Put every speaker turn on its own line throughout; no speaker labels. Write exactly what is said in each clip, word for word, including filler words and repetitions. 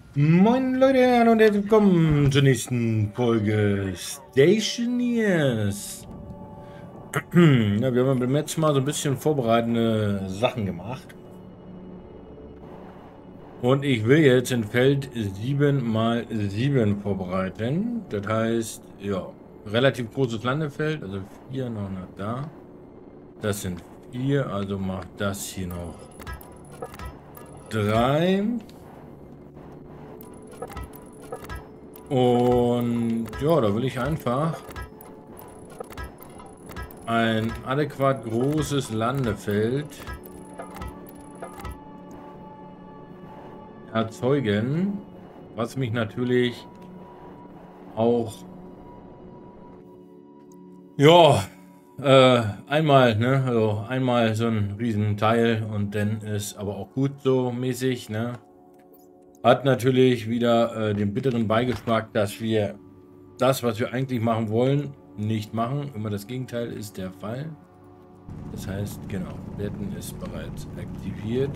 Moin Leute und herzlich willkommen zur nächsten Folge Stationeers. Ja, wir haben beim letzten Mal so ein bisschen vorbereitende Sachen gemacht. Und ich will jetzt in Feld sieben mal sieben vorbereiten. Das heißt, ja, relativ großes Landefeld, also vier noch nach da. Das sind vier, also macht das hier noch drei. Und ja, da will ich einfach ein adäquat großes Landefeld erzeugen, was mich natürlich auch ja äh, einmal, ne, also einmal so ein Riesenteil und dann ist aber auch gut so mäßig, ne? Hat natürlich wieder äh, den bitteren Beigeschmack, dass wir das, was wir eigentlich machen wollen, nicht machen. Immer das Gegenteil ist der Fall. Das heißt, genau, Betten ist bereits aktiviert.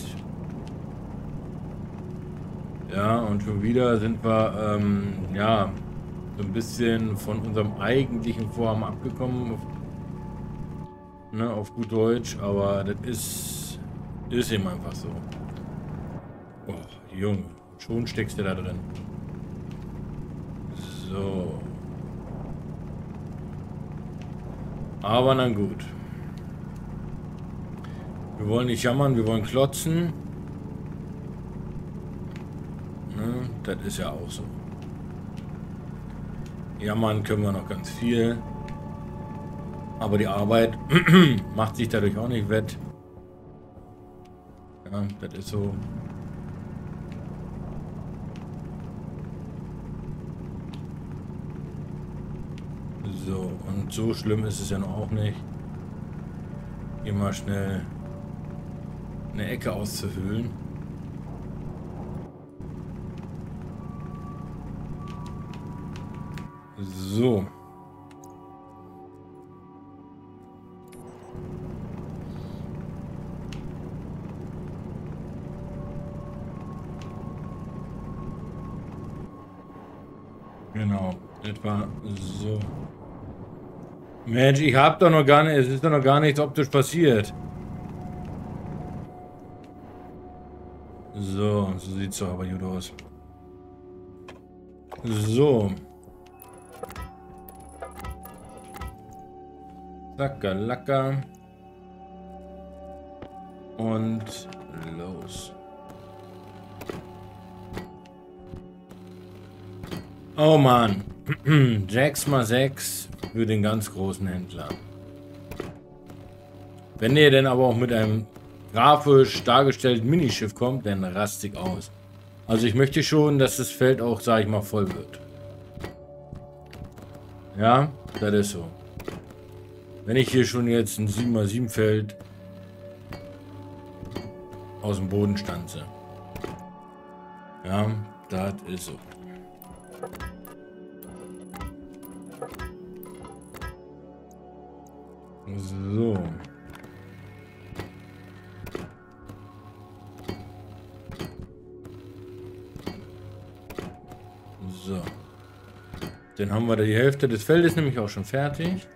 Ja, und schon wieder sind wir, ähm, ja, so ein bisschen von unserem eigentlichen Vorhaben abgekommen, auf, ne, auf gut Deutsch, aber das ist, ist eben einfach so. Oh, Junge, schon steckst du da drin. So. Aber na gut. Wir wollen nicht jammern, wir wollen klotzen. Ne, das ist ja auch so. Jammern können wir noch ganz viel. Aber die Arbeit macht sich dadurch auch nicht wett. Ja, das ist so. So, und so schlimm ist es ja noch auch nicht. Immer schnell eine Ecke auszuhöhlen. So. Genau, etwa so. Mensch, ich hab doch noch gar nicht, es ist doch noch gar nichts optisch passiert. So, so sieht's doch aber gut aus. So. Lackerlacker. Und los. Oh Mann. sechs mal sechs für den ganz großen Händler. Wenn ihr denn aber auch mit einem grafisch dargestellten Minischiff kommt, dann rastig aus. Also ich möchte schon, dass das Feld auch, sage ich mal, voll wird. Ja, das ist so. Wenn ich hier schon jetzt ein sieben mal sieben Feld aus dem Boden stanze. Ja, das ist so. So. So. Dann haben wir da die Hälfte des Feldes nämlich auch schon fertig.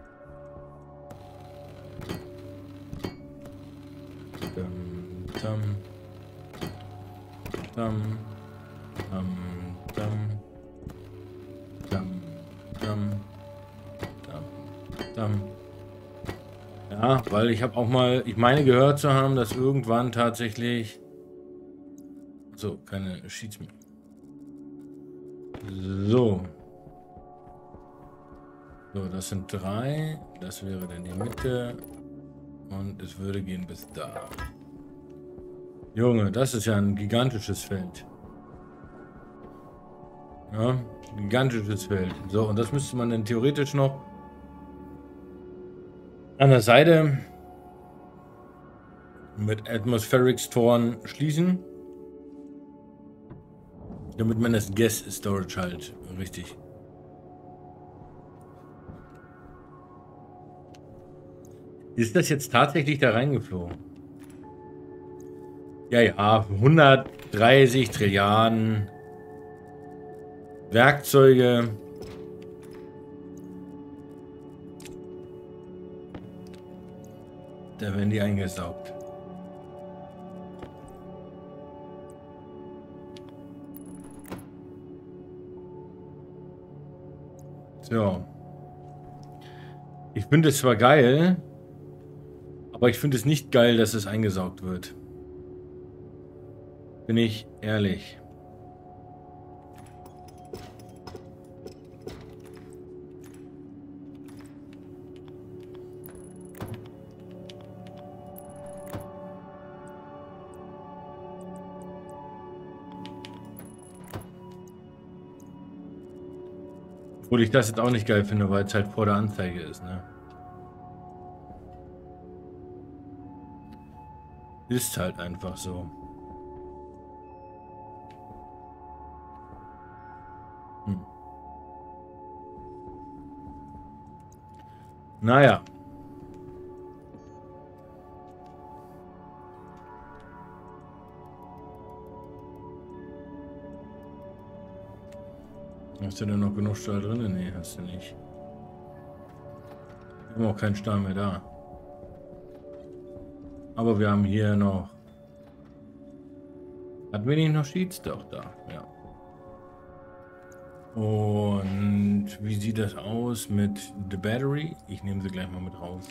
Dum, dum, dum, dum, dum, dum, dum, dum. Ja, weil ich habe auch mal, ich meine gehört zu haben, dass irgendwann tatsächlich so, keine Sheets mehr. So. So, das sind drei. Das wäre dann die Mitte. Und es würde gehen bis da. Junge, das ist ja ein gigantisches Feld. Ja, gigantisches Feld. So, und das müsste man dann theoretisch noch an der Seite mit Atmospherics Toren schließen. Damit man das Gas Storage halt richtig. Ist das jetzt tatsächlich da reingeflogen? Ja, ja, hundertdreißig Trilliarden. Werkzeuge. Da werden die eingesaugt. So. Ich finde es zwar geil, aber ich finde es nicht geil, dass es eingesaugt wird. Bin ich ehrlich. Obwohl ich das jetzt auch nicht geil finde, weil es halt vor der Anzeige ist, ne? Ist halt einfach so. Hm. Naja. Hast du denn noch genug Stahl drin? Nee, hast du nicht. Wir haben auch keinen Stahl mehr da. Aber wir haben hier noch... Hatten wir nicht noch Sheets? Doch, da, ja. Und wie sieht das aus mit The Battery? Ich nehme sie gleich mal mit raus.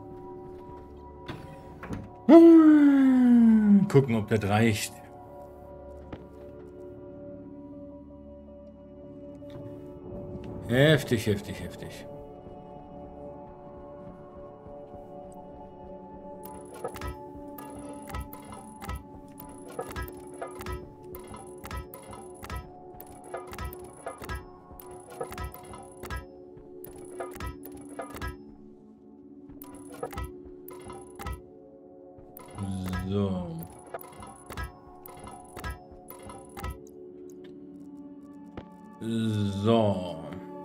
Gucken, ob das reicht. Heftig, heftig, heftig. So. So.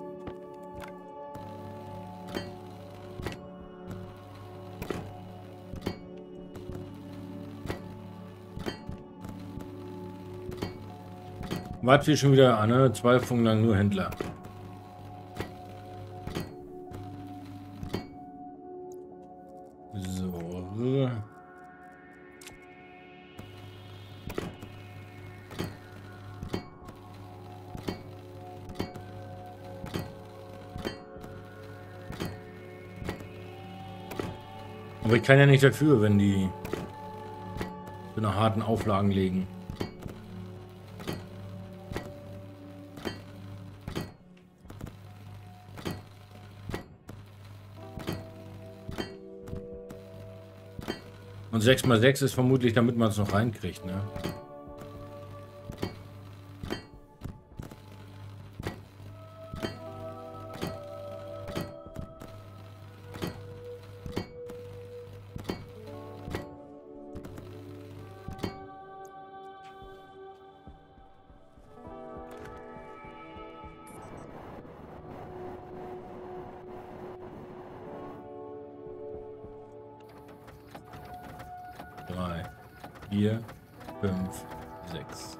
Was wir schon wieder an, ne? Zwei Funken lang nur Händler. So. Aber ich kann ja nicht dafür, wenn die so eine harten Auflagen legen. Und sechs mal sechs ist vermutlich, damit man es noch reinkriegt, ne? Drei, vier, fünf, sechs.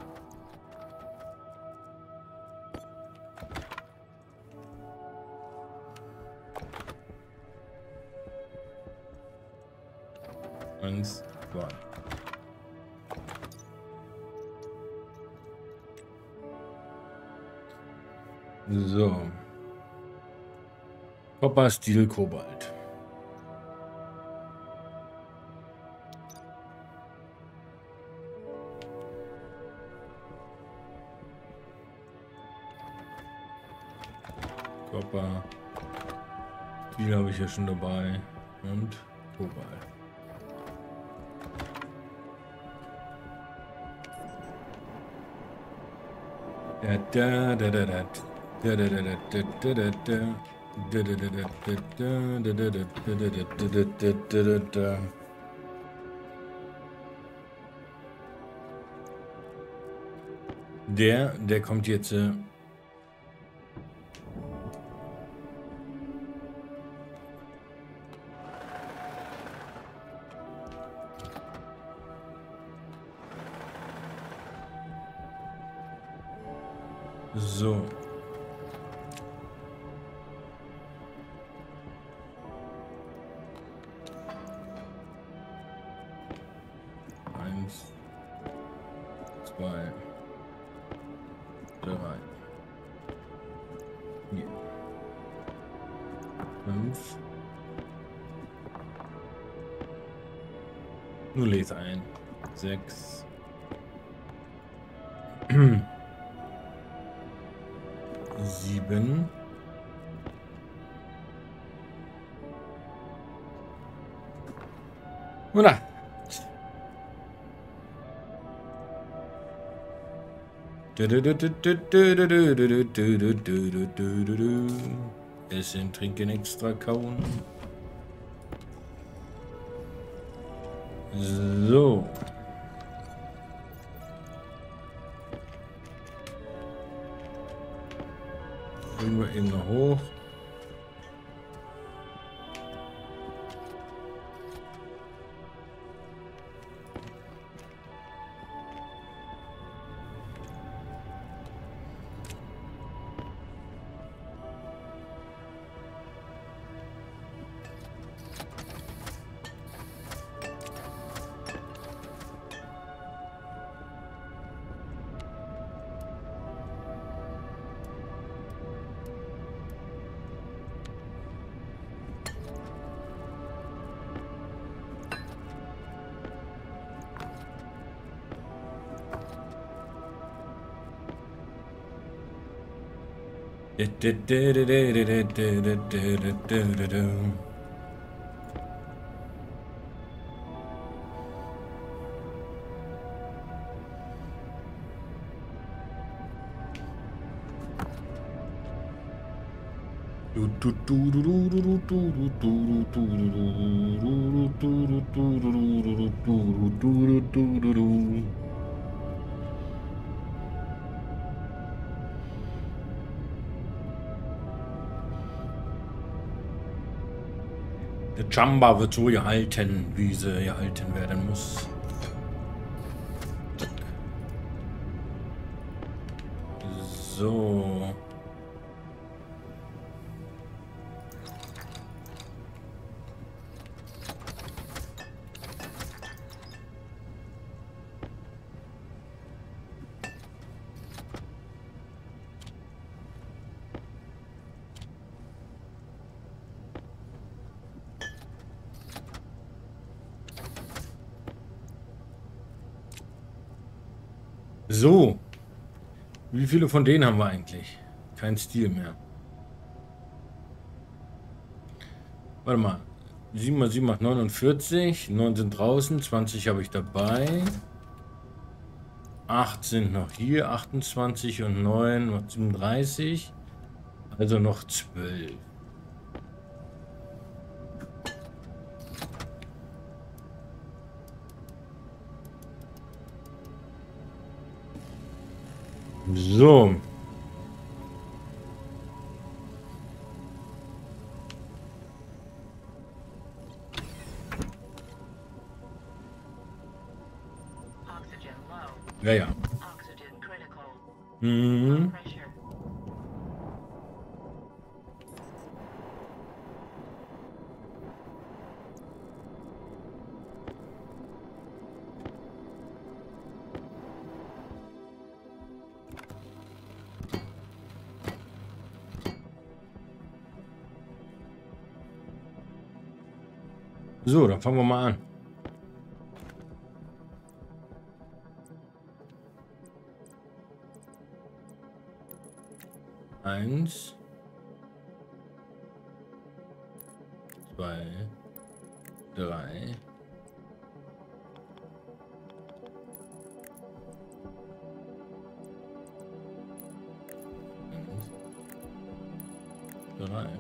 Eins, zwei. So. Copper, Steel, Kobalt. Copper. Steel habe ich hier schon dabei. Und Kobalt. Da, da, da, da, da, da, da, da, da, da, da, da. Der, der kommt jetzt. Äh So. Eins, zwei, drei, vier, fünf. Nur lese ein. Sechs. Sieben. Und acht. Essen, trinken, extra kauen. So. Bringen wir ihn noch hoch. Der Jamba wird so gehalten, wie sie gehalten werden muss. So. So. Wie viele von denen haben wir eigentlich? Kein Stil mehr. Warte mal. sieben mal sieben macht neunundvierzig. neun sind draußen. zwanzig habe ich dabei. acht sind noch hier. achtundzwanzig und neun macht siebenunddreißig. Also noch zwölf. So. Ja, ja. Mhm. So, dann fangen wir mal an. Eins, zwei, drei, fünf, drei.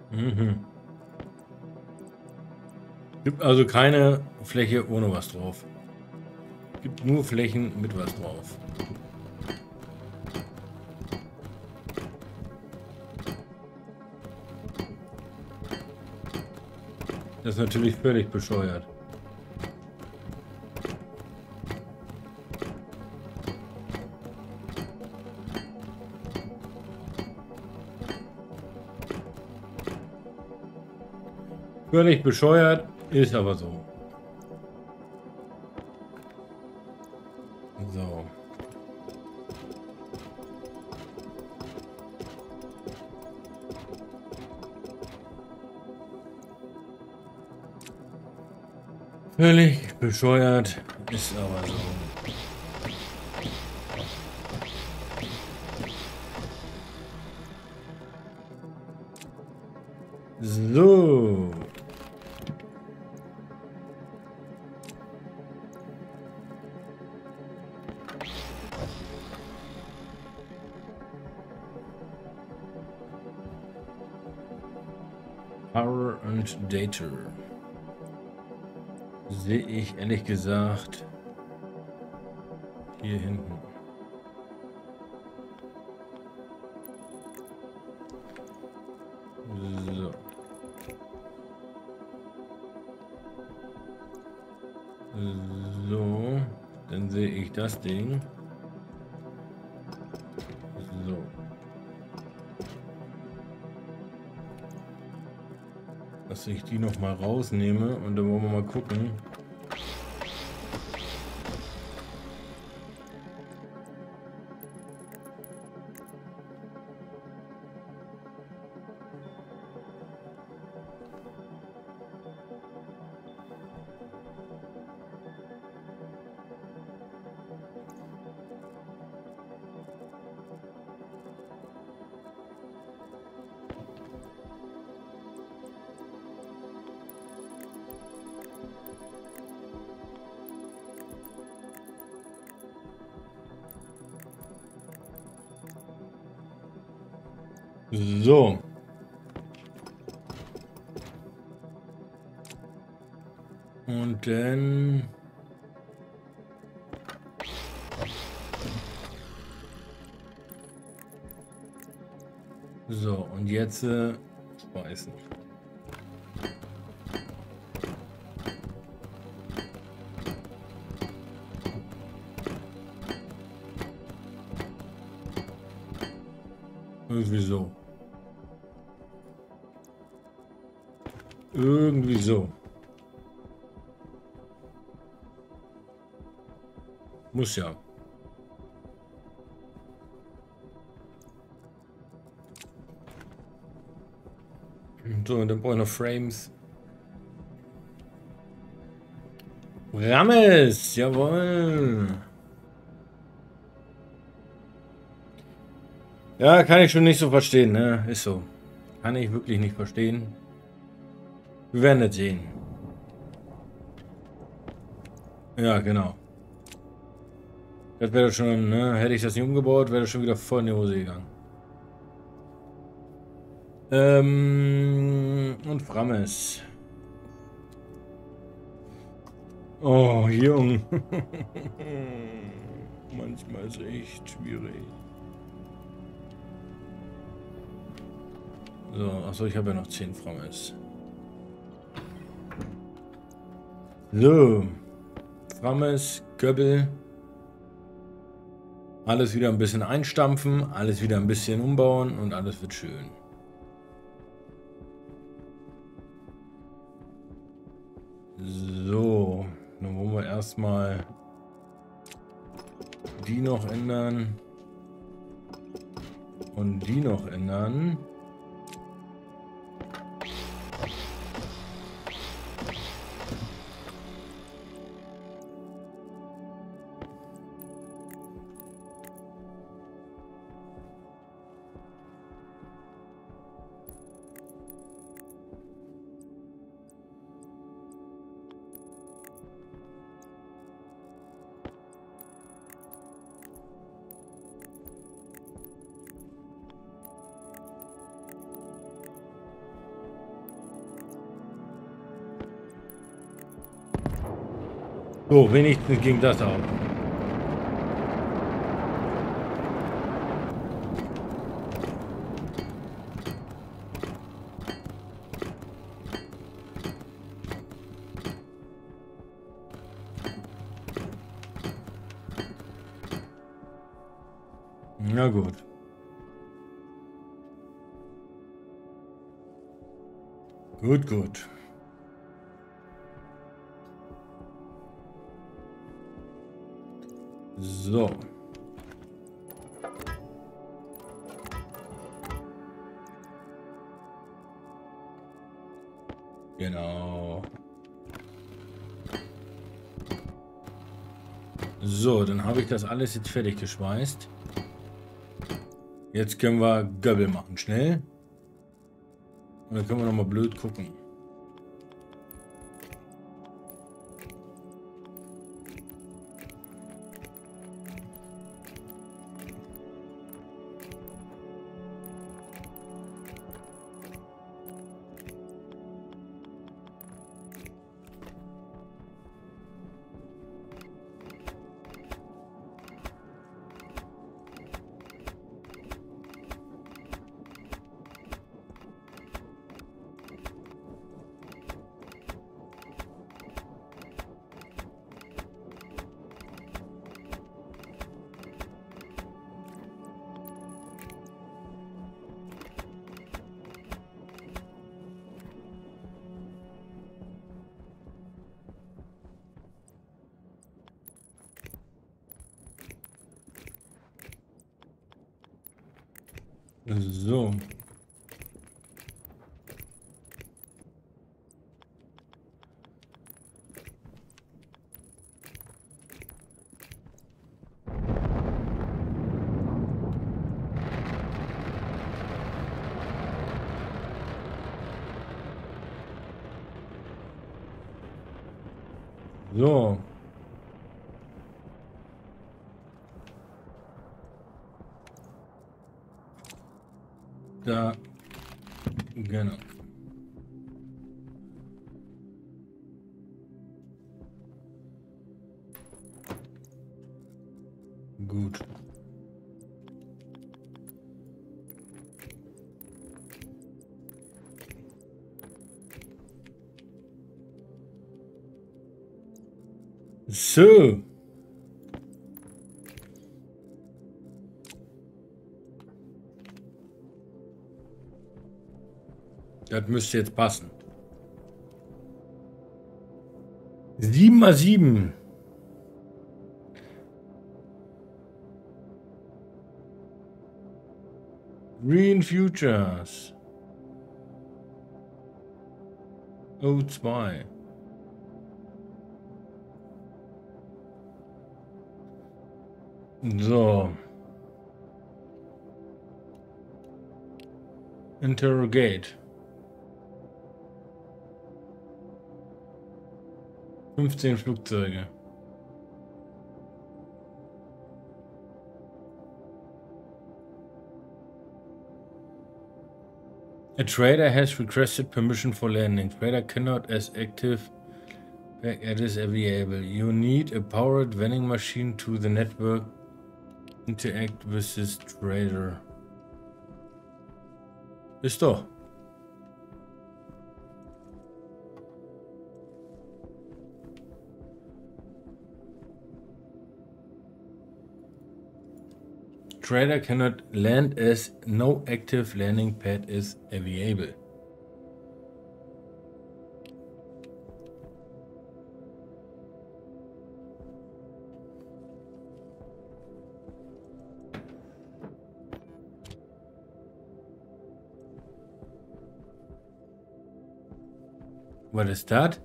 Mhm. Gibt also keine Fläche ohne was drauf. Gibt nur Flächen mit was drauf. Das ist natürlich völlig bescheuert. Völlig bescheuert, ist aber so. So. Völlig bescheuert, ist aber so. So. Power und Data. Sehe ich ehrlich gesagt hier hinten. So. So, dann sehe ich das Ding. So. Dass ich die noch mal rausnehme und dann wollen wir mal gucken. So. Und dann... So, und jetzt äh, speisen. Irgendwie so. Irgendwie so. Muss ja. So, und dann brauche ich noch Frames. Rammes, jawohl. Ja, kann ich schon nicht so verstehen, ne? Ist so. Kann ich wirklich nicht verstehen. Wir werden das sehen. Ja, genau. Das wäre schon, ne? Hätte ich das nicht umgebaut, wäre das schon wieder voll in die Hose gegangen. Ähm, und Frammes. Oh, Jung. Manchmal ist echt schwierig. So, achso, ich habe ja noch zehn Frammes. So. Frammes, Köbbel. Alles wieder ein bisschen einstampfen, alles wieder ein bisschen umbauen und alles wird schön. So, dann wollen wir erstmal die noch ändern und die noch ändern. So, wenigstens ging das auch. Na gut. Gut, gut. So. Genau. So, dann habe ich das alles jetzt fertig geschweißt. Jetzt können wir Göbbel machen, schnell. Und dann können wir noch mal blöd gucken. So. So. Da. Genau. Gut. So. Das müsste jetzt passen. sieben mal sieben. Green Futures. O zwei. So. Interrogate. fünfzehn Flugzeuge. A trader has requested permission for landing. Trader cannot as active as is available. You need a powered vending machine to the network. Interact with this trader. Ist doch. Trader cannot land as no active landing pad is available. Was ist das?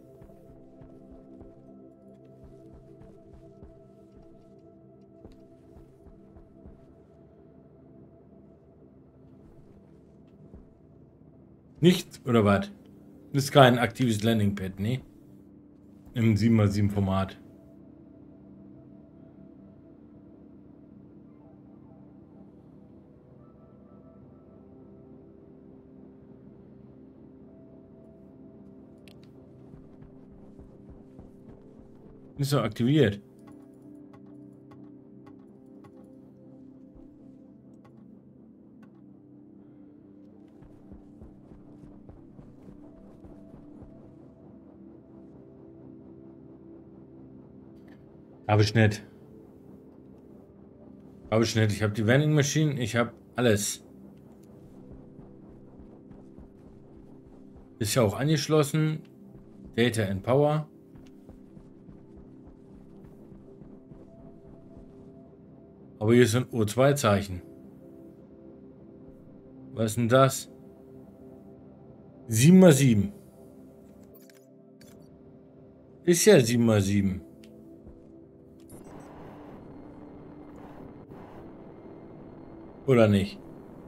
Nichts oder was? Ist kein aktives Landing Pad, ne? Im sieben mal sieben Format. Ist doch aktiviert. Habe ich nicht. Habe ich nicht. Ich habe die Vending Machine. Ich habe alles. Ist ja auch angeschlossen. Data and Power. Aber hier sind O zwei Zeichen. Was ist denn das? sieben mal sieben. Ist ja sieben mal sieben. Oder nicht?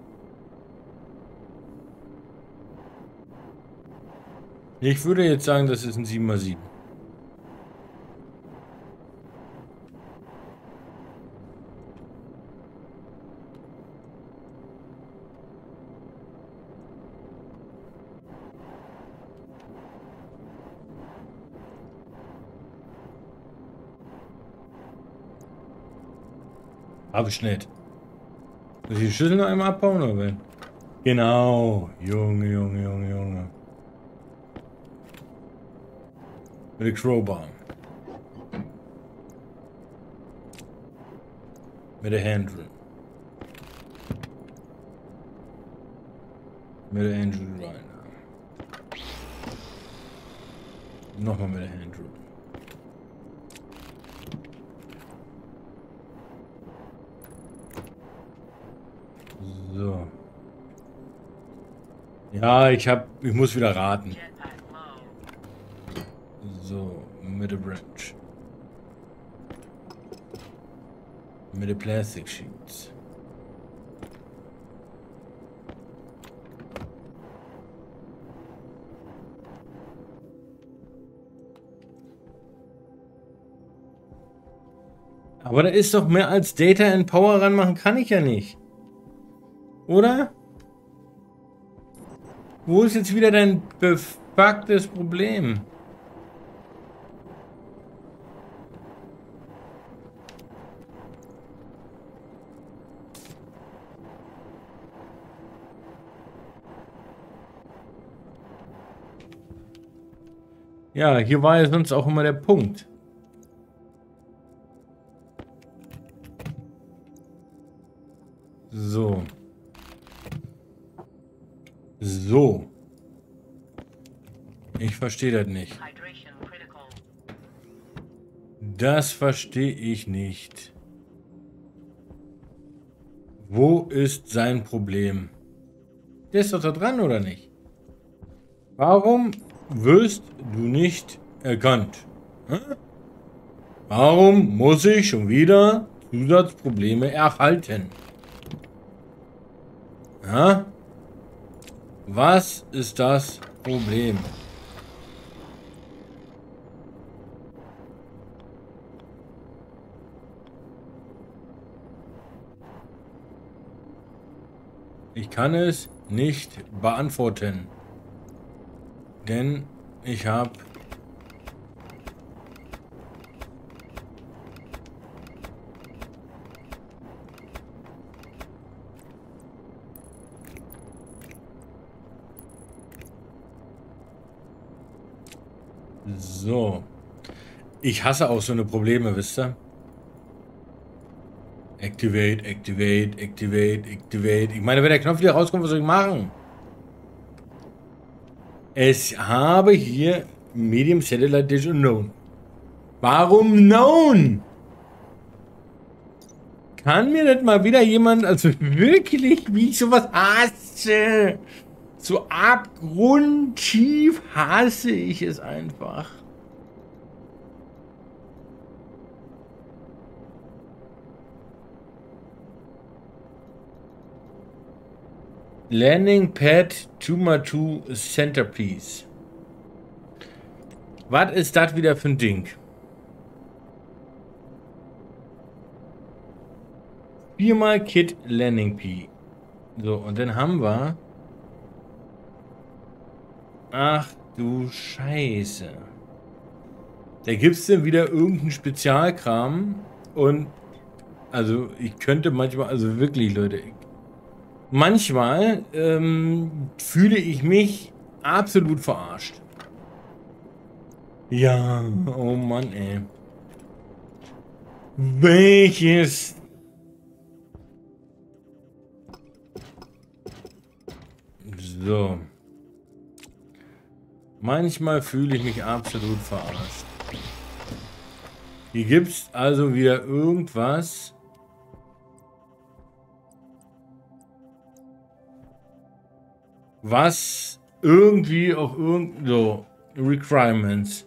Ich würde jetzt sagen, das ist ein sieben mal sieben. Habe ich nicht. Muss ich die Schüssel noch einmal abbauen oder wenn? Genau. Junge, Junge, Junge, Junge. Mit der Crowbar. Mit der Handle. Mit der Handle rein. Nochmal mit der Handle. So. Ja, ich hab, ich muss wieder raten. So, mit der Branch. Mit der Plastic Sheets. Aber da ist doch mehr als Data and Power ranmachen, kann ich ja nicht. Oder? Wo ist jetzt wieder dein befucktes Problem? Ja, hier war ja sonst auch immer der Punkt. So. So. Ich verstehe das nicht. Das verstehe ich nicht. Wo ist sein Problem? Der ist doch da dran, oder nicht? Warum wirst du nicht erkannt? Hm? Warum muss ich schon wieder Zusatzprobleme erhalten? Ja? Was ist das Problem? Ich kann es nicht beantworten, denn ich habe so. Ich hasse auch so eine Probleme, wisst ihr? Activate, activate, activate, activate. Ich meine, wenn der Knopf wieder rauskommt, was soll ich machen? Es habe hier Medium Satellite Dish Unknown. Warum Known? Kann mir nicht mal wieder jemand, also wirklich, wie ich sowas hasse. So abgrundtief hasse ich es einfach. Landing Pad two mal two Centerpiece. Was ist das wieder für ein Ding? Viermal Kit Landing P. So, und dann haben wir... Ach du Scheiße. Da gibt es dann wieder irgendeinen Spezialkram und also ich könnte manchmal, also wirklich Leute, ich, manchmal ähm, fühle ich mich absolut verarscht. Ja, oh Mann, ey. Welches? So. Manchmal fühle ich mich absolut verarscht. Hier gibt es also wieder irgendwas. Was irgendwie auch irgend so Requirements.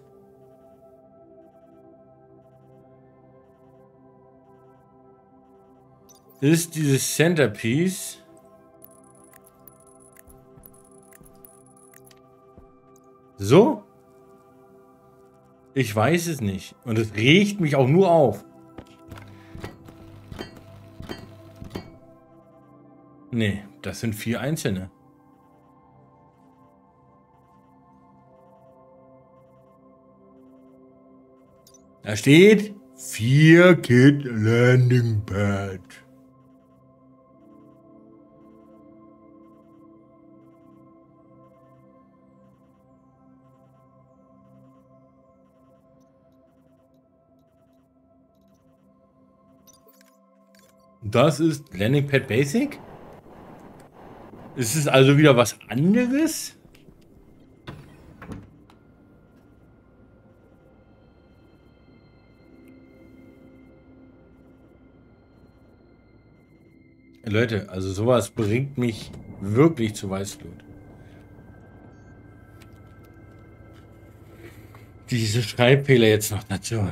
Ist dieses Centerpiece. So? Ich weiß es nicht. Und es regt mich auch nur auf. Nee, das sind vier einzelne. Da steht vier Kit Landing Pad. Das ist Landing Pad Basic? Ist es also wieder was anderes? Leute, also sowas bringt mich wirklich zu Weißblut. Diese Schreibfehler jetzt noch dazu.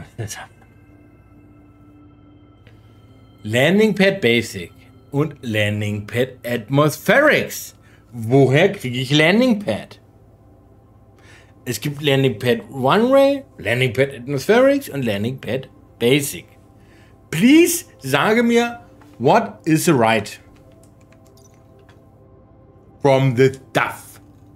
Landing Pad Basic und Landing Pad Atmospherics. Woher kriege ich Landing Pad? Es gibt Landing Pad Runway, Landing Pad Atmospherics und Landing Pad Basic. Please sage mir, what is right from the stuff?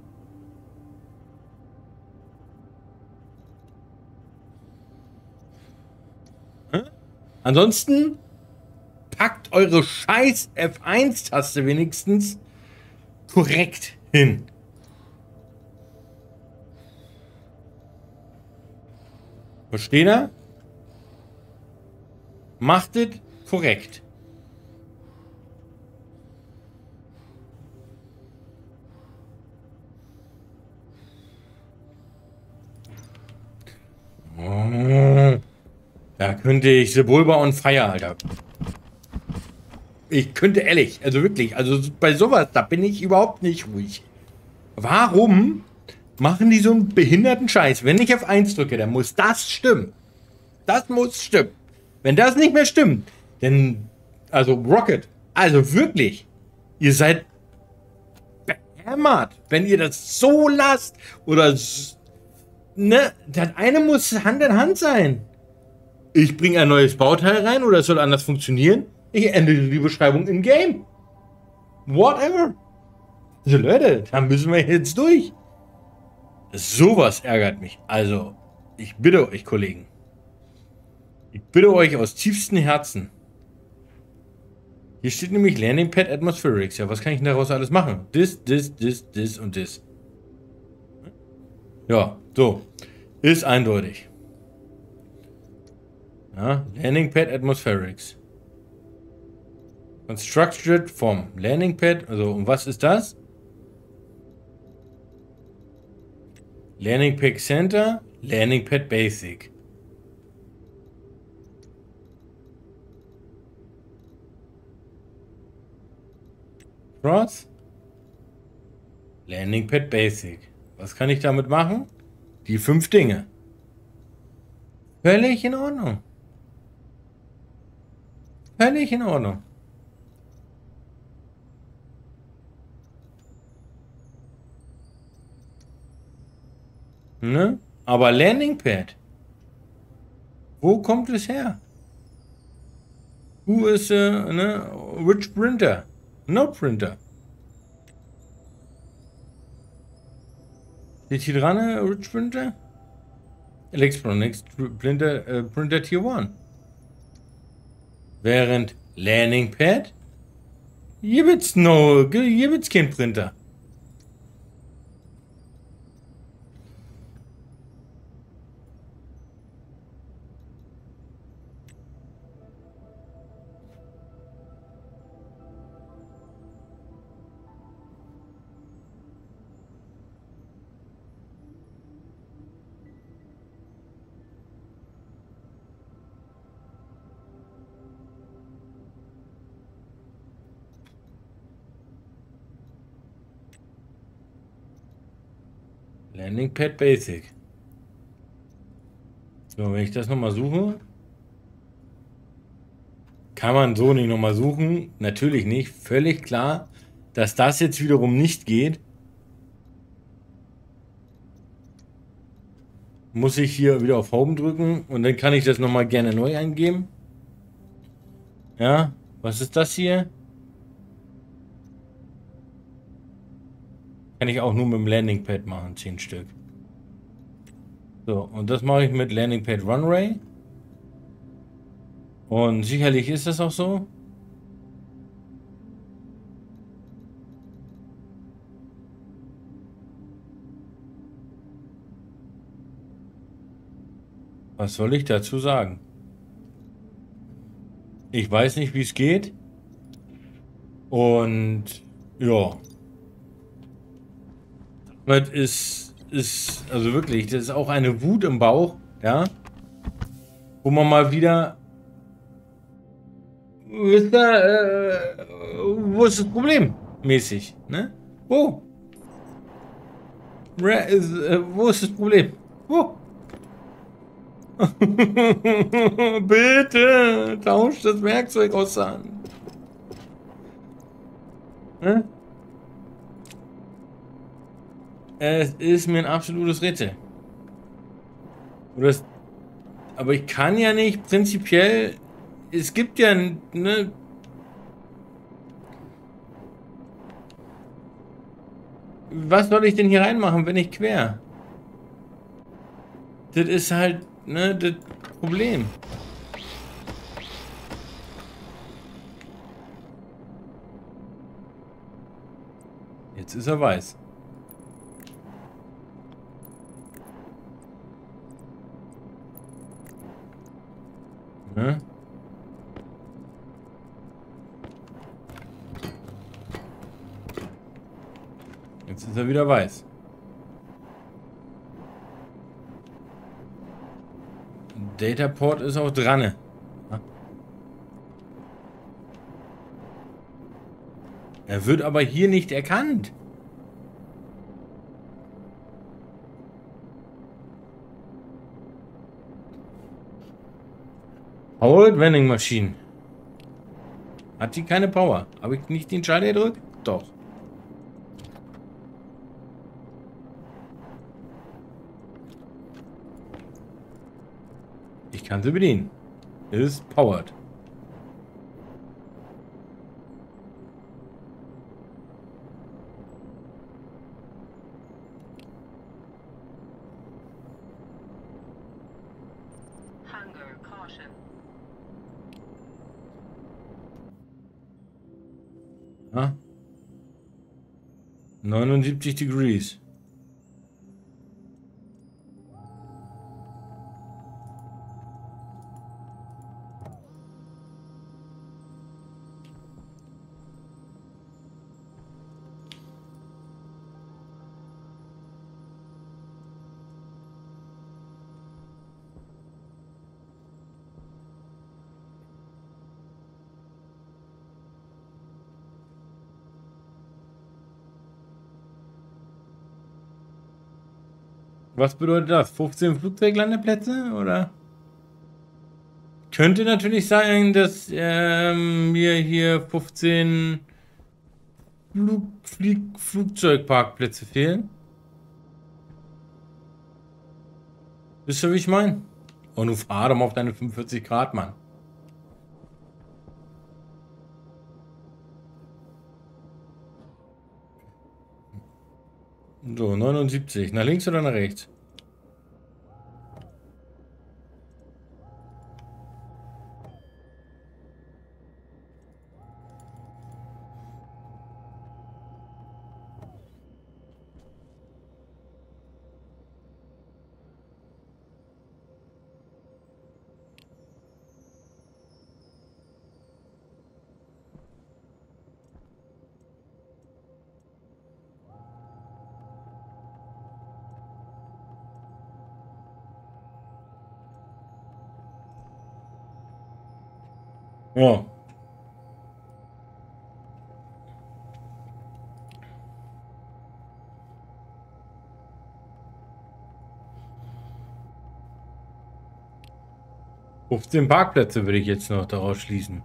Hm? Ansonsten packt eure scheiß F eins Taste wenigstens korrekt hin. Versteht ihr? Macht es korrekt. Oh, da könnte ich The Bulba on Fire, Alter. Ich könnte ehrlich, also wirklich, also bei sowas, da bin ich überhaupt nicht ruhig. Warum machen die so einen behinderten Scheiß? Wenn ich F eins drücke, dann muss das stimmen. Das muss stimmen. Wenn das nicht mehr stimmt, dann, also Rocket, also wirklich, ihr seid behämmert, wenn ihr das so lasst oder, ne, das eine muss Hand in Hand sein. Ich bringe ein neues Bauteil rein oder es soll anders funktionieren. Ich ändere die Beschreibung im Game. Whatever. Also Leute, da müssen wir jetzt durch. Sowas ärgert mich. Also, ich bitte euch, Kollegen. Ich bitte euch aus tiefstem Herzen. Hier steht nämlich Landing Pad Atmospherics. Ja, was kann ich denn daraus alles machen? This, this, this, this und this. Ja, so. Ist eindeutig. Ja, Landing Pad Atmospherics. Constructed vom Landing Pad. Also, und was ist das? Landing Pad Center, Landing Pad Basic. Cross. Landing Pad Basic. Was kann ich damit machen? Die fünf Dinge. Völlig in Ordnung. Völlig in Ordnung. Ne? Aber Landing Pad. Wo kommt es her? Who is uh, ne? Which printer? No printer. Steht hier dran, Rich Printer? Electronics Printer, äh, Printer Tier eins. Während Landing Pad, hier gibt's no, hier gibt's kein Printer. Landing Pad Basic. So, wenn ich das nochmal suche, kann man so nicht nochmal suchen. Natürlich nicht. Völlig klar, dass das jetzt wiederum nicht geht. Muss ich hier wieder auf Home drücken und dann kann ich das nochmal gerne neu eingeben. Ja, was ist das hier? Kann ich auch nur mit dem Landing Pad machen, zehn Stück. So, und das mache ich mit Landing Pad Runway. Und sicherlich ist das auch so. Was soll ich dazu sagen? Ich weiß nicht, wie es geht. Und ja. Das ist, ist, also wirklich, das ist auch eine Wut im Bauch, ja. Wo man mal wieder. Wisst ihr, äh, wo ist das Problem? Mäßig, ne? Wo? Re ist, äh, wo ist das Problem? Wo? Bitte, tausch das Werkzeug aus der Hand. Ne? Es ist mir ein absolutes Rätsel. Oder es, aber ich kann ja nicht prinzipiell. Es gibt ja, ne? Was soll ich denn hier reinmachen, wenn ich quer? Das ist halt, ne, das Problem. Jetzt ist er weiß. Ne? Jetzt ist er wieder weiß. Dataport ist auch dran. Ja. Er wird aber hier nicht erkannt. Powered Vending Machine. Hat die keine Power? Habe ich nicht den Schalter gedrückt? Doch. Ich kann sie bedienen. Ist powered. Ah. neunundsiebzig Degrees. Was bedeutet das? fünfzehn Flugzeuglandeplätze oder? Könnte natürlich sein, dass ähm, mir hier fünfzehn Flug, Flieg, Flugzeugparkplätze fehlen. Wisst ihr, wie ich meine? Und du fahr doch mal auf deine fünfundvierzig Grad, Mann. So, neunundsiebzig. Nach links oder nach rechts? Ja. fünfzehn Parkplätze würde ich jetzt noch daraus schließen.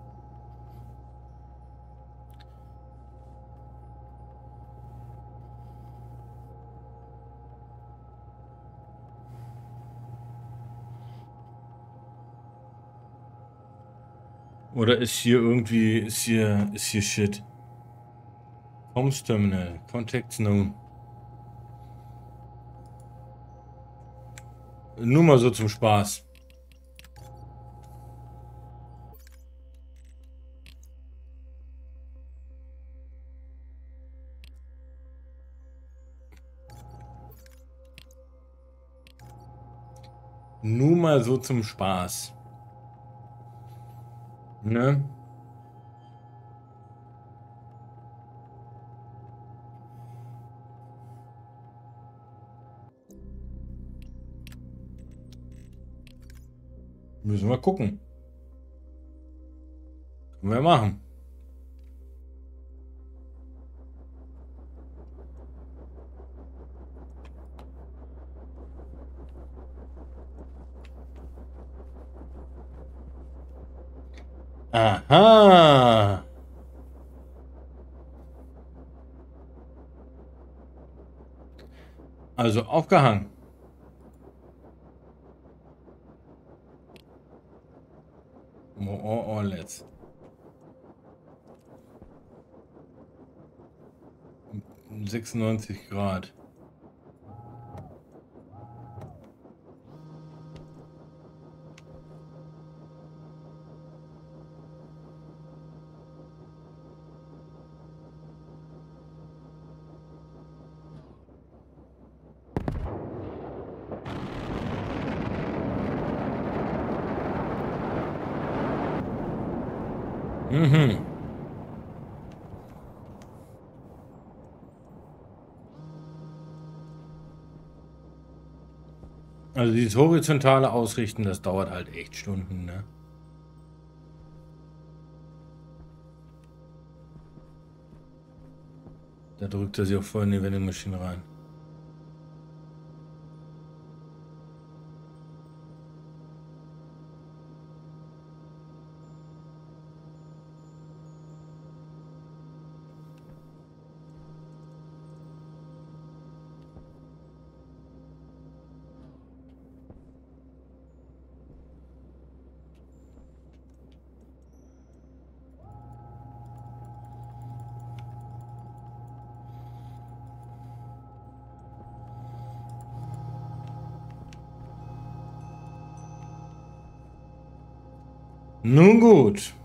Oder ist hier irgendwie, ist hier, ist hier Shit? Comms Terminal, Contacts known. Nur mal so zum Spaß. Nur mal so zum Spaß. Ne? Müssen wir gucken. Können wir machen. Aha. Also aufgehangen. More or less. sechsundneunzig Grad. Mhm. Also dieses horizontale Ausrichten, das dauert halt echt Stunden, ne? Da drückt er sich auch voll in die Vending Machine rein. Nun gut.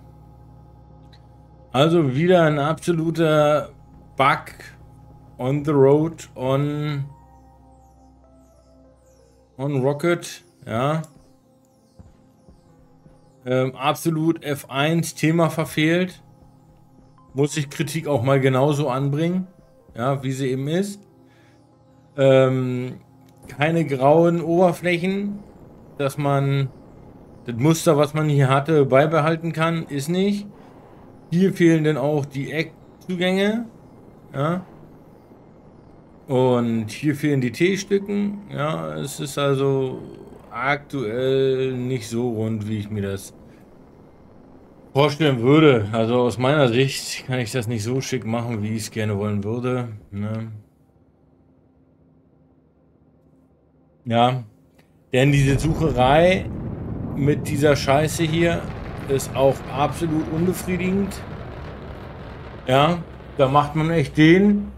Also wieder ein absoluter Bug on the road on on Rocket, ja. Ähm, absolut F eins, Thema verfehlt. Muss ich Kritik auch mal genauso anbringen, ja, wie sie eben ist. Ähm, keine grauen Oberflächen, dass man das Muster, was man hier hatte, beibehalten kann, ist nicht. Hier fehlen dann auch die Eckzugänge, ja. Und hier fehlen die T-Stücken, ja. Es ist also aktuell nicht so rund, wie ich mir das vorstellen würde. Also aus meiner Sicht kann ich das nicht so schick machen, wie ich es gerne wollen würde, ne? Ja, denn diese Sucherei mit dieser Scheiße hier ist auch absolut unbefriedigend. Ja, da macht man echt den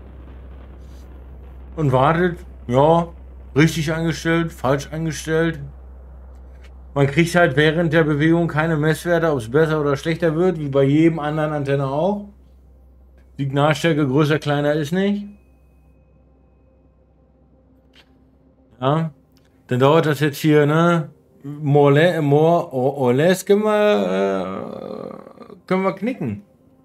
und wartet, ja, richtig eingestellt, falsch eingestellt. Man kriegt halt während der Bewegung keine Messwerte, ob es besser oder schlechter wird, wie bei jedem anderen Antenne auch. Signalstärke größer, kleiner ist nicht. Ja, dann dauert das jetzt hier, ne? More, more or less können wir, äh, können wir knicken.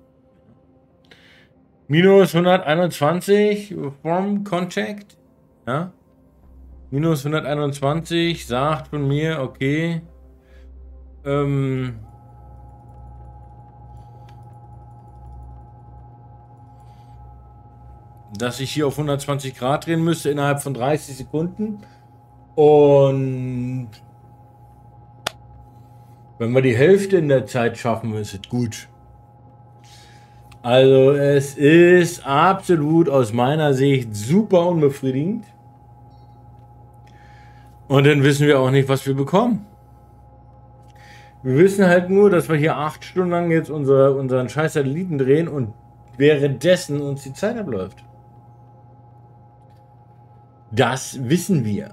Minus hunderteinundzwanzig from Contact. Ja. Minus hunderteinundzwanzig sagt von mir, okay. Ähm, dass ich hier auf hundertzwanzig Grad drehen müsste innerhalb von dreißig Sekunden. Und wenn wir die Hälfte in der Zeit schaffen, ist es gut. Also es ist absolut aus meiner Sicht super unbefriedigend. Und dann wissen wir auch nicht, was wir bekommen. Wir wissen halt nur, dass wir hier acht Stunden lang jetzt unsere, unseren scheiß Satelliten drehen und währenddessen uns die Zeit abläuft. Das wissen wir.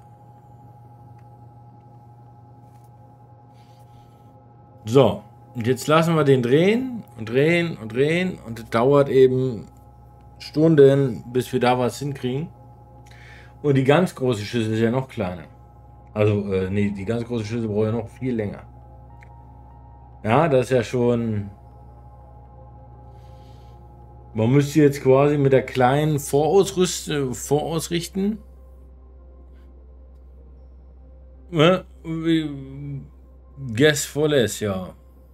So, und jetzt lassen wir den drehen und drehen und drehen und es dauert eben Stunden, bis wir da was hinkriegen. Und die ganz große Schüssel ist ja noch kleiner. Also, äh, nee, die ganz große Schüssel braucht ja noch viel länger. Ja, das ist ja schon... Man müsste jetzt quasi mit der kleinen Vorausrüst vorausrichten. Ja, Guess volles, ja.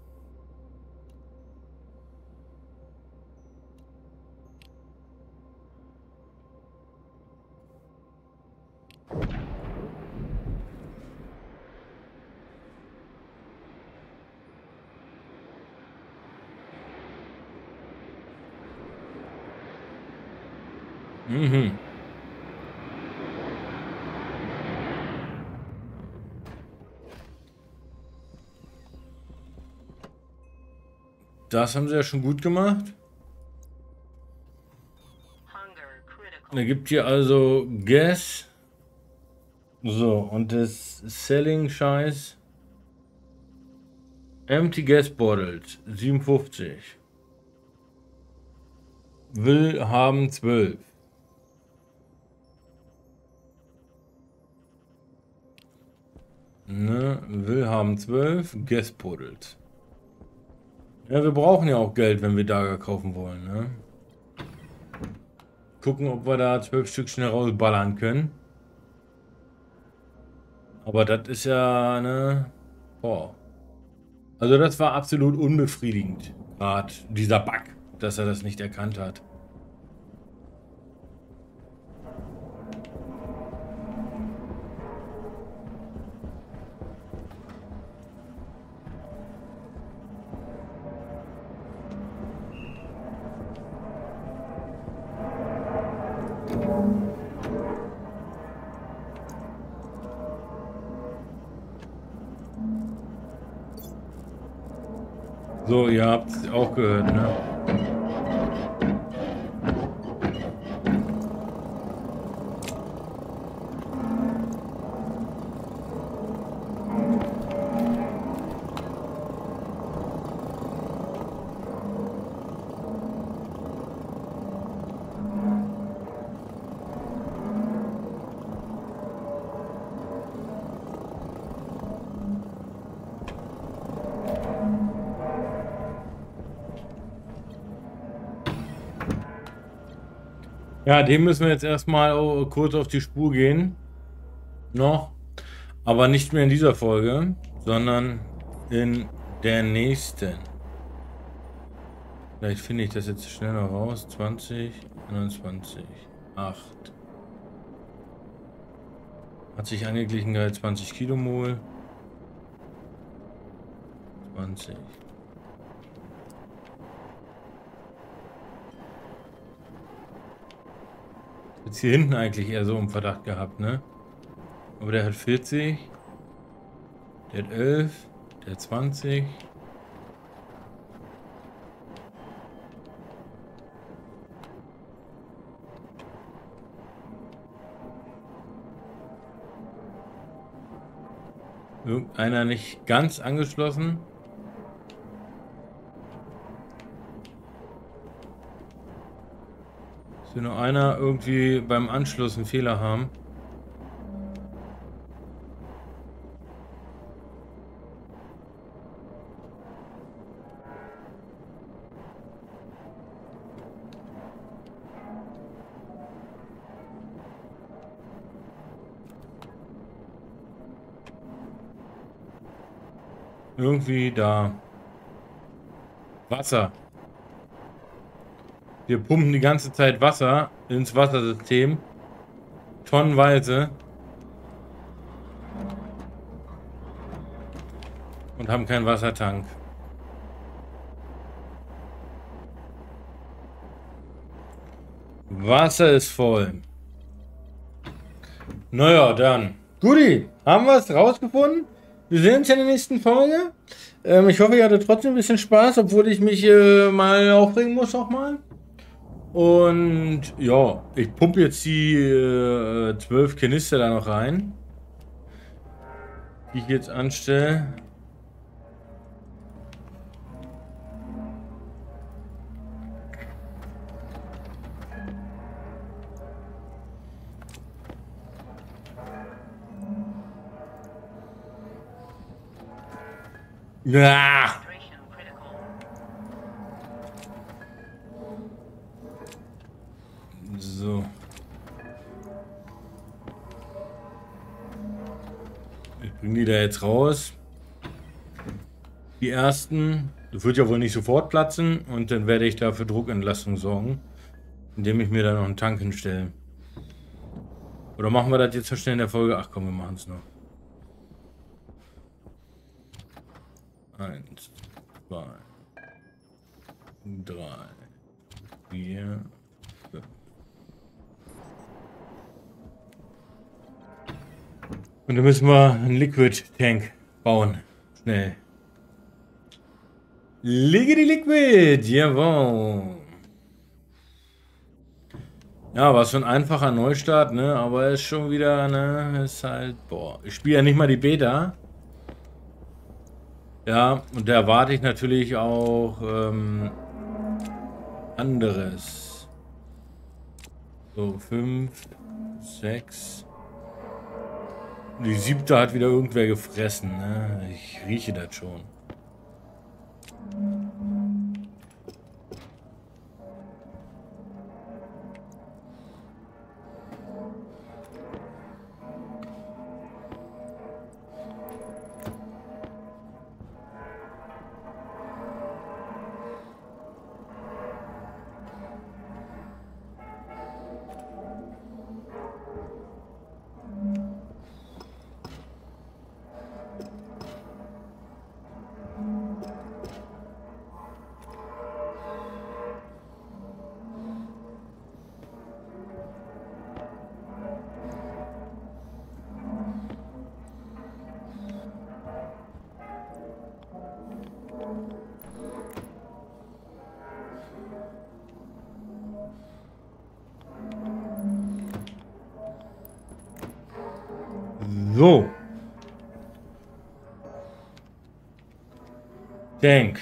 Mhm. Das haben sie ja schon gut gemacht. Da gibt hier also Gas. So, und das Selling-Scheiß. Empty Gas Bottles, siebenundfünfzig. Will haben zwölf. Ne, will haben zwölf Gas Bottles. Ja, wir brauchen ja auch Geld, wenn wir Dager kaufen wollen, ne? Gucken, ob wir da zwölf Stück schnell rausballern können. Aber das ist ja, ne? Boah. Also das war absolut unbefriedigend. Gerade dieser Bug, dass er das nicht erkannt hat. So, ihr habt es auch gehört, ne? Ja, dem müssen wir jetzt erstmal kurz auf die Spur gehen. Noch. Aber nicht mehr in dieser Folge, sondern in der nächsten. Vielleicht finde ich das jetzt schneller raus. zwanzig, einundzwanzig, acht. Hat sich angeglichen, geil, zwanzig Kilomol. zwanzig. Jetzt hier hinten eigentlich eher so im Verdacht gehabt, ne? Aber der hat vierzig. Der hat elf. Der hat zwanzig. Irgendeiner nicht ganz angeschlossen. Ist nur einer irgendwie beim Anschluss einen Fehler haben. Irgendwie da. Wasser. Wir pumpen die ganze Zeit Wasser ins Wassersystem. Tonnenweise. Und haben keinen Wassertank. Wasser ist voll. Naja, dann. Guti, haben wir es rausgefunden. Wir sehen uns in der nächsten Folge. Ähm, ich hoffe, ihr hattet trotzdem ein bisschen Spaß, obwohl ich mich äh, mal aufregen muss auch mal. Und ja, ich pumpe jetzt die äh, zwölf Kanister da noch rein, die ich jetzt anstelle. Ja. So. Ich bringe die da jetzt raus. Die ersten. Das wird ja wohl nicht sofort platzen. Und dann werde ich da für Druckentlastung sorgen. Indem ich mir da noch einen Tank hinstelle. Oder machen wir das jetzt so schnell in der Folge? Ach komm, wir machen es noch. Eins, zwei, drei, vier, fünf. Und dann müssen wir einen Liquid Tank bauen. Schnell. Liquidi Liquid, jawohl. Ja, war schon ein einfacher Neustart, ne? Aber ist schon wieder, ne? Ist halt, boah. Ich spiele ja nicht mal die Beta. Ja, und da erwarte ich natürlich auch ähm, anderes. So, fünf, sechs. Die siebte hat wieder irgendwer gefressen, ne? Ich rieche das schon. So. Tank.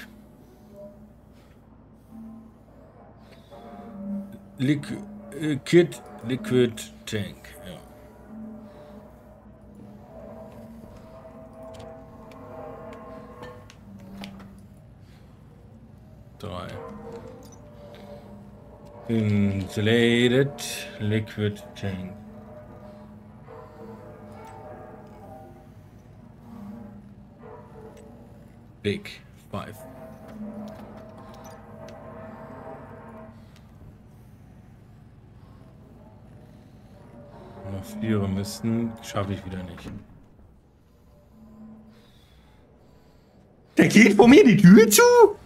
Liquid, Liquid, Liquid Tank. Ja. Drei. Insulated Liquid Tank. Big Five. Noch vier müssten, schaffe ich wieder nicht. Der geht vor mir die Tür zu?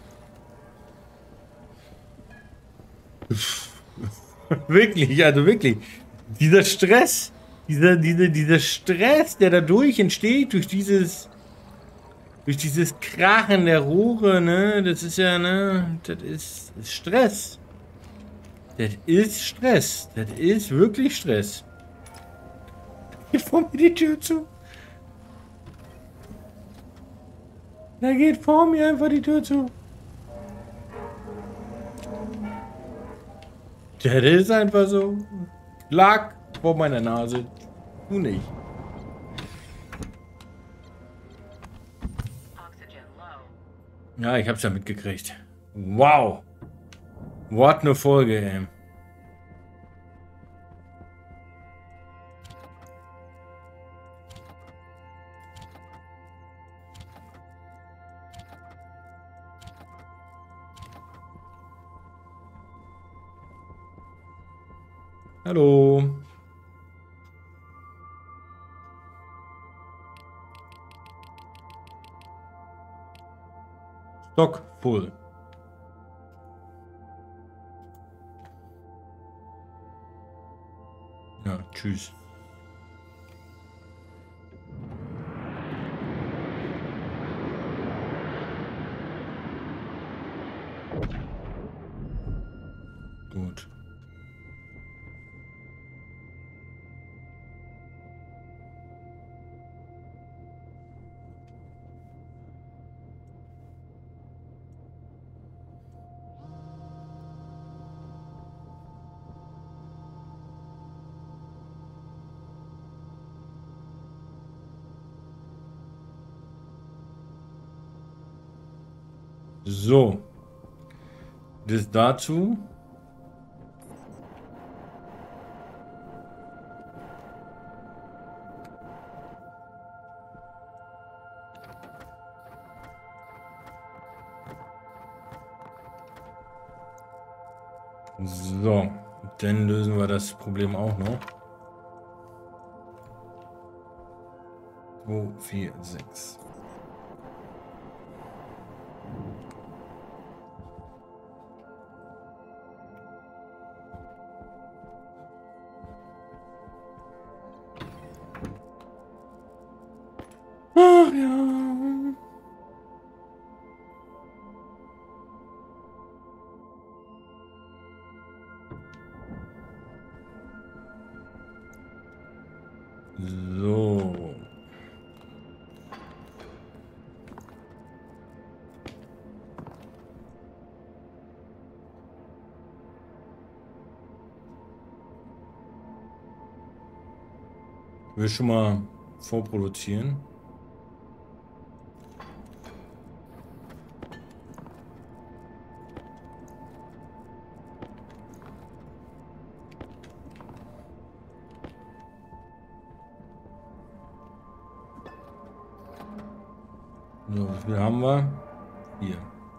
Wirklich, also wirklich. Dieser Stress, dieser, dieser, dieser Stress, der dadurch entsteht, durch dieses Durch dieses Krachen der Rohre, ne? Das ist ja, ne? Das ist, ist Stress. Das ist Stress. Das ist wirklich Stress. Geht vor mir die Tür zu. Da geht vor mir einfach die Tür zu. Das ist einfach so. Lag vor meiner Nase. Du nicht. Ja, ich hab's ja mitgekriegt. Wow. What eine Folge, ey. Hallo. Stock full. Ja, tschüss. Gut. So. Das dazu. So, dann lösen wir das Problem auch noch. zwei, vier, sechs. Ach ja. So. Ich will schon mal vorproduzieren. So, wie viel haben wir? Hier.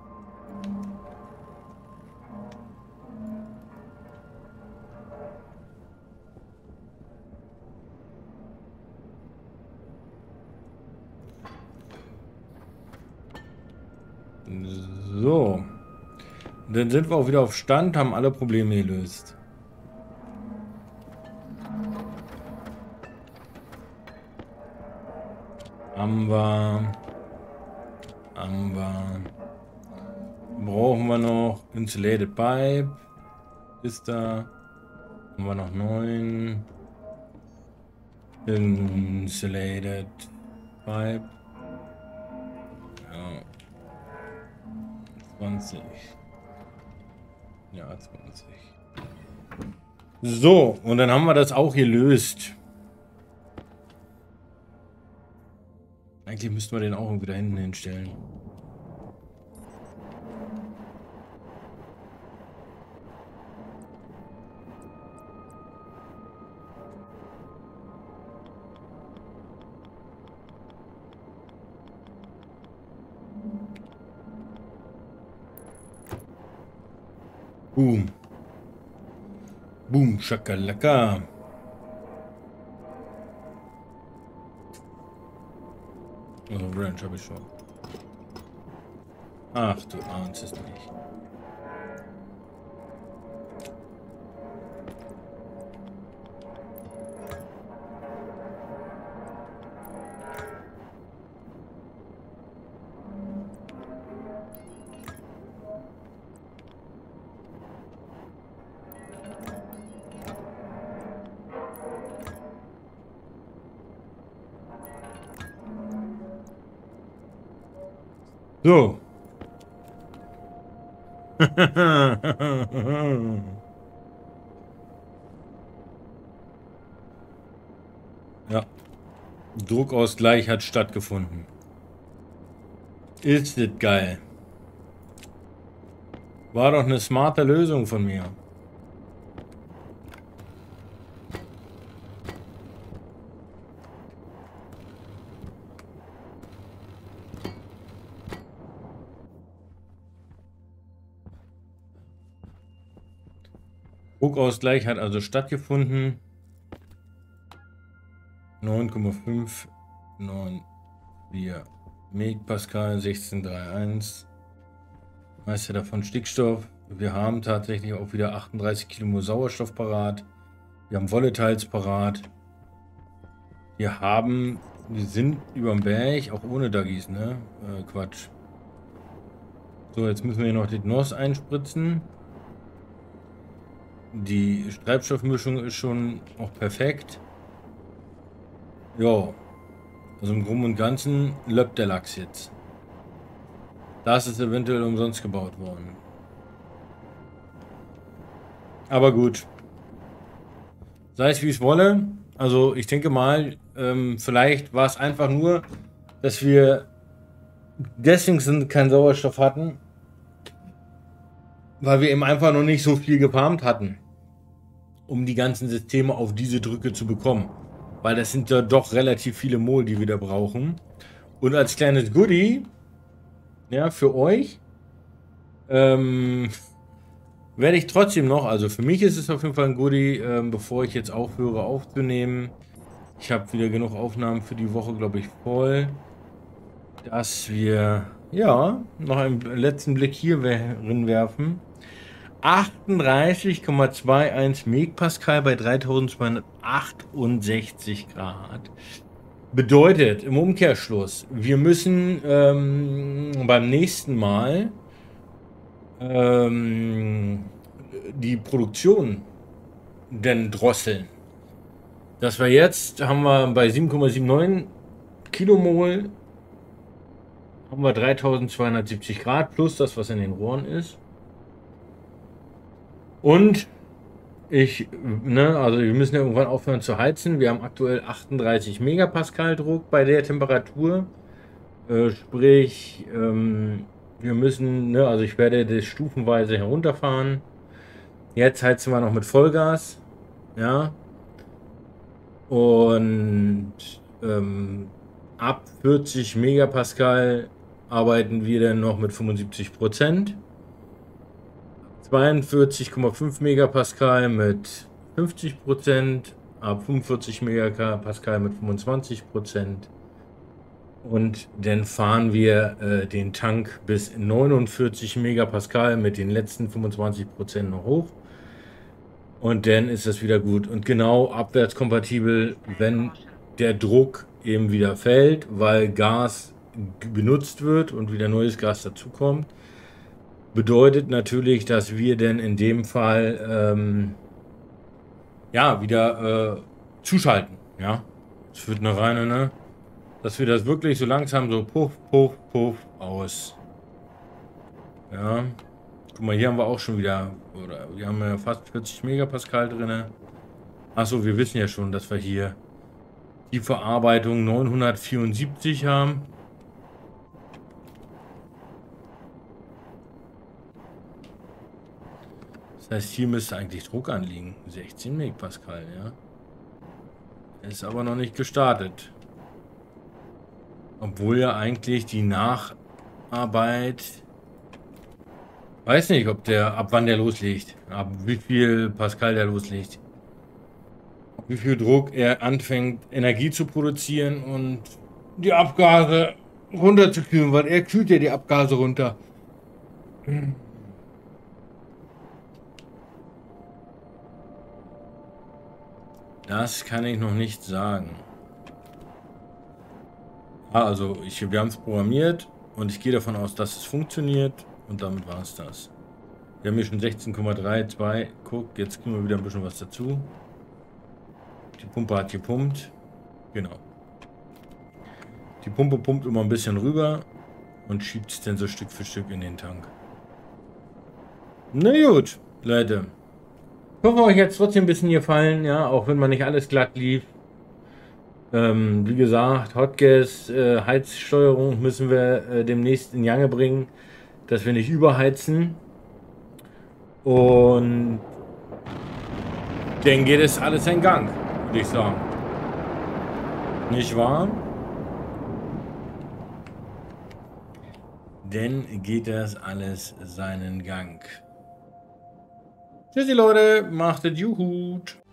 So. Dann sind wir auch wieder auf Stand, haben alle Probleme gelöst. Haben wir. Haben wir. Brauchen wir noch Insulated Pipe. Ist da. Haben wir noch neun. Insulated Pipe. Ja. zwanzig. Ja, zwanzig. So, und dann haben wir das auch gelöst. Eigentlich müssten wir den auch wieder hinten hinstellen. Boom. Boom, Schakalaka. Also Ranch habe ich schon. Ach, du ahnst es nicht. So. Ja. Druckausgleich hat stattgefunden. Ist das geil. War doch eine smarte Lösung von mir. Druckausgleich hat also stattgefunden. neun Komma fünf neun vier Megapascal, sechzehn Komma einunddreißig. Meiste davon Stickstoff. Wir haben tatsächlich auch wieder achtunddreißig Kilo Sauerstoff parat. Wir haben Volatiles parat. Wir haben, wir sind über dem Berg, auch ohne Duggies, ne? Äh, Quatsch. So, jetzt müssen wir hier noch den N O S einspritzen. Die Treibstoffmischung ist schon auch perfekt. Ja, also im Groben und Ganzen löppt der Lachs jetzt. Das ist eventuell umsonst gebaut worden. Aber gut. Sei es wie es wolle. Also ich denke mal, ähm, vielleicht war es einfach nur, dass wir deswegen keinen Sauerstoff hatten, weil wir eben einfach noch nicht so viel gefarmt hatten, um die ganzen Systeme auf diese Drücke zu bekommen. Weil das sind ja doch relativ viele Mol, die wir da brauchen. Und als kleines Goodie, ja, für euch, ähm, werde ich trotzdem noch, also für mich ist es auf jeden Fall ein Goodie, ähm, bevor ich jetzt aufhöre aufzunehmen. Ich habe wieder genug Aufnahmen für die Woche, glaube ich, voll, dass wir, ja, noch einen letzten Blick hier drin werfen. achtunddreißig Komma einundzwanzig Megapascal bei dreitausendzweihundertachtundsechzig Grad. Bedeutet im Umkehrschluss, wir müssen ähm, beim nächsten Mal ähm, die Produktion denn drosseln. Das wir jetzt haben wir bei sieben Komma neunundsiebzig Kilomol haben wir dreitausendzweihundertsiebzig Grad plus das, was in den Rohren ist. Und ich, ne, also wir müssen ja irgendwann aufhören zu heizen. Wir haben aktuell achtunddreißig Megapascal Druck bei der Temperatur. Äh, sprich, ähm, wir müssen, ne, also ich werde das stufenweise herunterfahren. Jetzt heizen wir noch mit Vollgas. Ja. Und ähm, ab vierzig Megapascal arbeiten wir dann noch mit fünfundsiebzig Prozent. zweiundvierzig Komma fünf Megapascal mit fünfzig Prozent, ab fünfundvierzig Megapascal mit fünfundzwanzig Prozent. Und dann fahren wir äh, den Tank bis neunundvierzig Megapascal mit den letzten fünfundzwanzig Prozent noch hoch. Und dann ist das wieder gut. Und genau abwärtskompatibel, wenn der Druck eben wieder fällt, weil Gas benutzt wird und wieder neues Gas dazukommt. Bedeutet natürlich, dass wir denn in dem Fall ähm, ja wieder äh, zuschalten. Ja, es wird eine reine, ne? Dass wir das wirklich so langsam so puff, puff, puff aus. Ja, guck mal, hier haben wir auch schon wieder, oder wir haben ja fast vierzig Megapascal drin. Achso, wir wissen ja schon, dass wir hier die Verarbeitung neunhundertvierundsiebzig haben. Das heißt, hier müsste eigentlich Druck anliegen. sechzehn Megapascal, ja. Ist aber noch nicht gestartet. Obwohl ja eigentlich die Nacharbeit... Weiß nicht, ob der, ab wann der loslegt. Ab wie viel Pascal der loslegt. Wie viel Druck er anfängt, Energie zu produzieren und die Abgase runterzukühlen, weil er kühlt ja die Abgase runter. Das kann ich noch nicht sagen. Ah, also ich, wir haben es programmiert und ich gehe davon aus, dass es funktioniert und damit war es das. Wir haben hier schon sechzehn Komma zweiunddreißig. Guck, jetzt kriegen wir wieder ein bisschen was dazu. Die Pumpe hat gepumpt. Genau. Die Pumpe pumpt immer ein bisschen rüber und schiebt es dann so Stück für Stück in den Tank. Na gut, Leute. Ich hoffe, euch jetzt trotzdem ein bisschen gefallen, ja, auch wenn man nicht alles glatt lief. Ähm, wie gesagt, Hotgas, äh, Heizsteuerung müssen wir äh, demnächst in Jange bringen, dass wir nicht überheizen. Und dann geht es alles in Gang, würde ich sagen. Nicht wahr? Dann geht das alles seinen Gang. Tschüssi Leute, macht es Juhut.